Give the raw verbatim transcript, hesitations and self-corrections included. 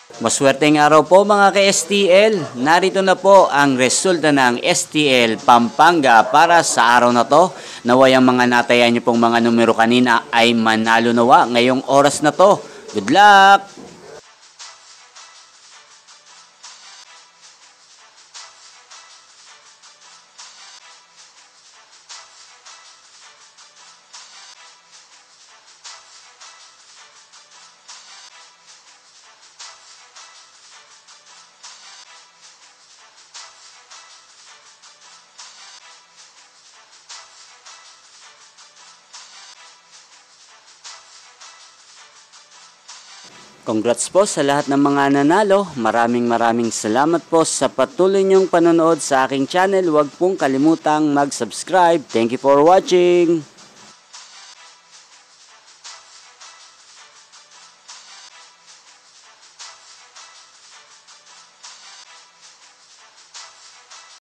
Maswerteng araw po mga ka-S T L. Narito na po ang resulta ng S T L Pampanga para sa araw na to. Naway ang mga natayan niyo pong mga numero kanina ay manalo nawa ngayong oras na to. Good luck! Congrats po sa lahat ng mga nanalo. Maraming maraming salamat po sa patuloy niyong panonood sa aking channel. Huwag pong kalimutang mag-subscribe. Thank you for watching.